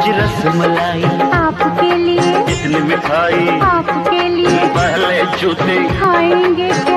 आज रसमलाई आपके लिए, इतनी मिठाई आपके लिए, पहले जूते खाएंगे।